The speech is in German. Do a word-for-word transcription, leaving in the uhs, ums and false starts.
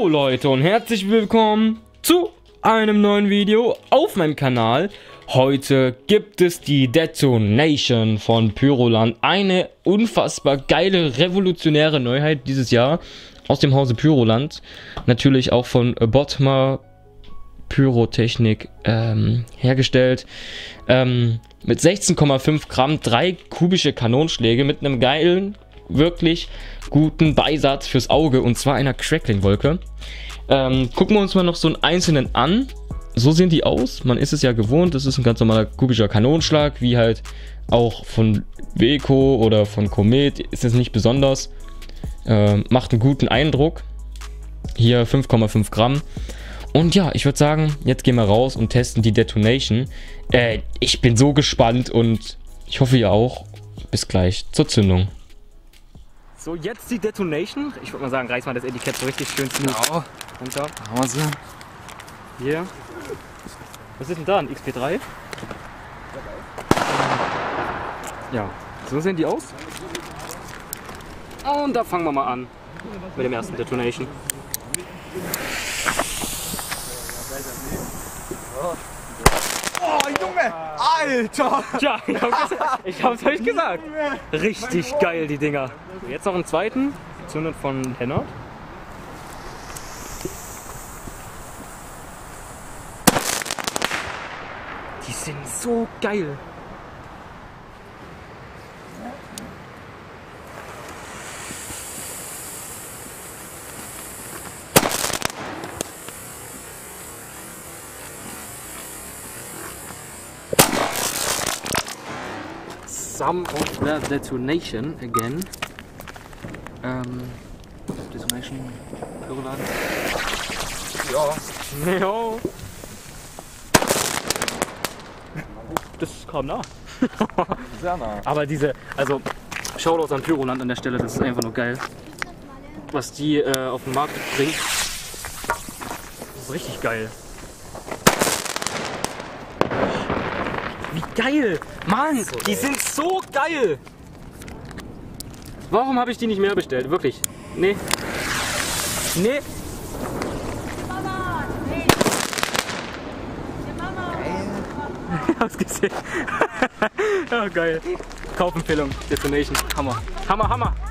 Hallo Leute und herzlich willkommen zu einem neuen Video auf meinem Kanal. Heute gibt es die Detonation von Pyroland. Eine unfassbar geile, revolutionäre Neuheit dieses Jahr aus dem Hause Pyroland. Natürlich auch von Bottmer Pyrotechnik ähm, hergestellt. Ähm, mit sechzehn Komma fünf Gramm, drei kubische Kanonschläge mit einem geilen, wirklich guten Beisatz fürs Auge, und zwar einer Crackling-Wolke. Ähm, gucken wir uns mal noch so einen einzelnen an. So sehen die aus. Man ist es ja gewohnt. Das ist ein ganz normaler kubischer Kanonschlag, wie halt auch von Weco oder von Komet. Ist es nicht besonders. Ähm, macht einen guten Eindruck. Hier fünf Komma fünf Gramm. Und ja, ich würde sagen, jetzt gehen wir raus und testen die Detonation. Äh, ich bin so gespannt und ich hoffe ihr auch. Bis gleich zur Zündung. So, jetzt die Detonation. Ich würde mal sagen, reiß mal das Etikett so richtig schön smooth Genau. runter. Haben wir sie. Hier. Was ist denn da? Ein X P drei? Ja, so sehen die aus. Und da fangen wir mal an mit dem ersten Detonation. Oh, Junge! Alter! Tja, ich hab's, ich hab's euch gesagt. Richtig geil, die Dinger. Jetzt noch einen zweiten, gezündet von Lennart. Die sind so geil. Some of the detonation again. Ähm, Detonation, Pyroland. ja. Ja. Das kam nah. Sehr nah. Aber diese, also Shoutouts an Pyroland an der Stelle, das ist einfach nur geil. Was die äh, auf den Markt bringt, das ist richtig geil. Wie geil! Mann, so die sind so geil! Warum habe ich die nicht mehr bestellt? Wirklich? Nee. Nee. Mama, hey. Mama. Ich hab's gesehen. Oh, geil. Kaufempfehlung. Detonation. Hammer. Hammer, Hammer.